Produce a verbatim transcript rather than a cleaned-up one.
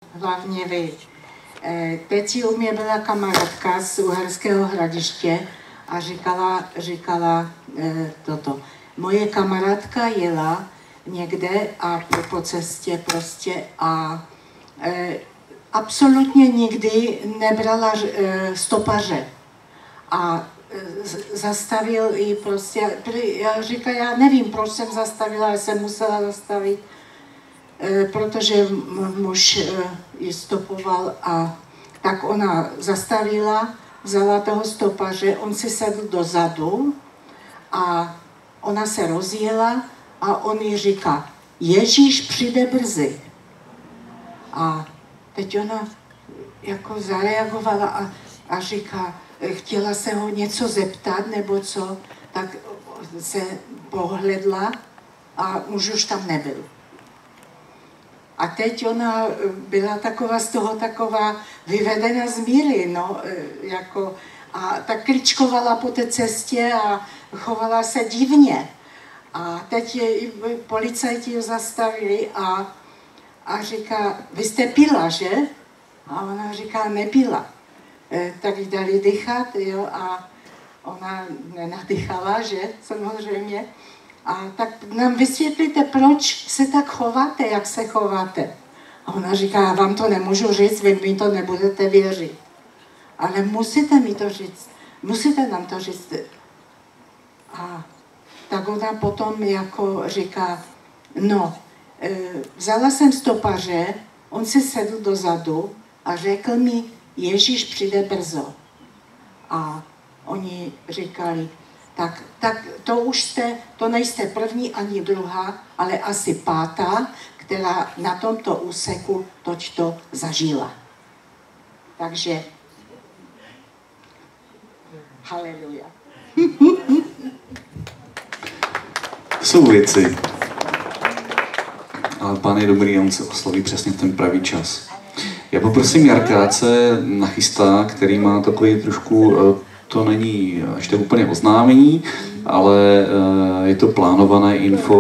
hlavně vy. Teď u mě byla kamarádka z Uherského Hradiště a říkala, říkala toto. Moje kamarádka jela někde a po, po cestě prostě a e, absolutně nikdy nebrala e, stopaře. A e, zastavil ji prostě, já říkala, já nevím, proč jsem zastavila, ale jsem musela zastavit, e, protože muž e, ji stopoval a tak ona zastavila, vzala toho stopaře, on si sedl dozadu a ona se rozjela a on jí říká, Ježíš přijde brzy. A teď ona jako zareagovala a, a říká, chtěla se ho něco zeptat nebo co, tak se pohledla a muž už tam nebyl. A teď ona byla taková z toho taková vyvedena z míry, no, jako, a tak kličkovala po té cestě a chovala se divně. A teď je, policajti ji zastavili a, a říká, vy jste pila, že? A ona říká, nepila. E, tak jí dali dýchat, jo, a ona nenadýchala, že? Samozřejmě. A tak nám vysvětlíte, proč se tak chováte, jak se chováte. A ona říká, já vám to nemůžu říct, vy mi to nebudete věřit. Ale musíte mi to říct, musíte nám to říct. A tak ona potom jako říká, no, e, vzala jsem stopaře, on si sedl dozadu a řekl mi, Ježíš přijde brzo. A oni říkali, tak, tak to už jste, to nejste první ani druhá, ale asi pátá, která na tomto úseku točto zažila. Takže, haleluja. Jsou věci, ale Pán je dobrý, on se osloví přesně v ten pravý čas. Já poprosím Jarka, ať se nachystá, který má takový trošku, to není ještě úplně oznámení, ale je to plánované info